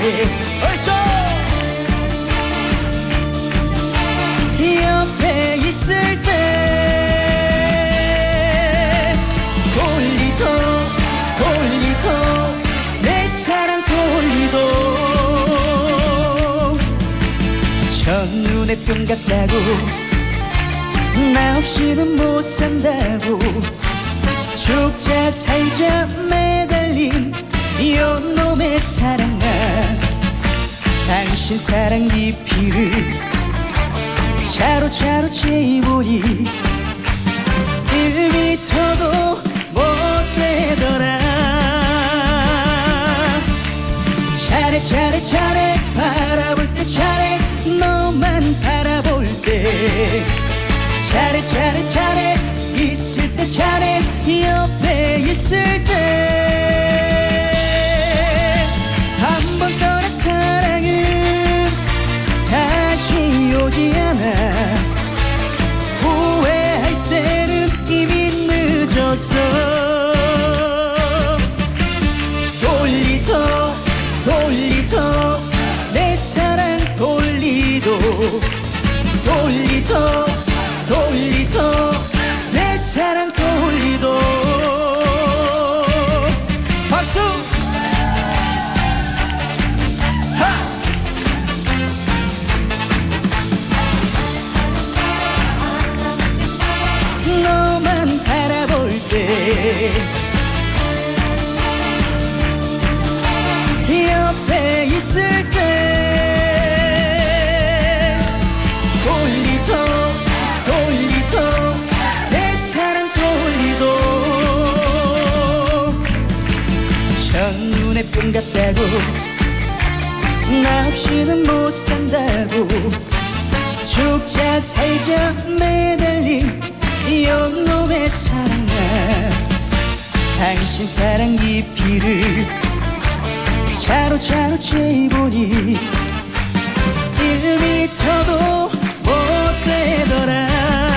얼쏘 옆에 있을 때 돌리도 돌리도 내 사랑 돌리도 첫눈에 뿅 같다고 나 없이는 못 산다고 죽자 살자 매달린 이놈의 사랑아 당신 사랑 깊이를 차로 재보니 1미터도 못 되더라 잘해 바라볼 때 잘해 너만 바라볼 때 잘해 있을 때 잘해 옆에 있을 때 한 번 떠난 사랑은 다시 오지 않아 후회할 때는 이미 늦었어 돌리도 내 사랑 돌리도 내 사랑 돌리도 박수 하! 너만 바라볼 때 옆에 있을 때 돌리도 내 사랑 돌리도 첫눈에 뿅 같다고 나 없이는 못 산다고 죽자 살자 매달린 이놈의 사랑아 당신 사랑 깊이를 차로 재보니 1미터도 못 되더라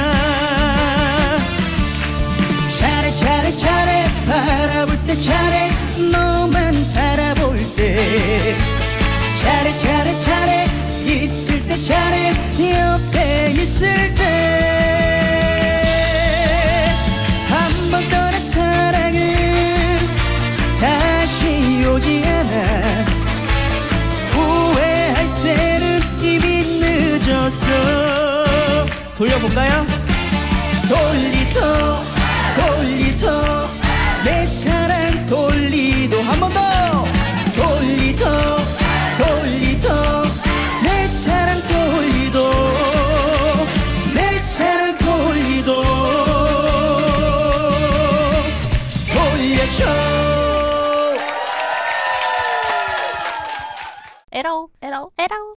잘해 바라볼 때 잘해 너만 바라볼 때 잘해 있을 때 잘해 옆에 있을 때 한 번 떠난 사랑은 다시 오지 않아 후회할 때는 이미 늦었어 돌려볼까요? 돌리도 내 사랑 돌리도 한 번 더 돌리도 내 사랑 돌리도 내 사랑 돌리도 돌려줘 에러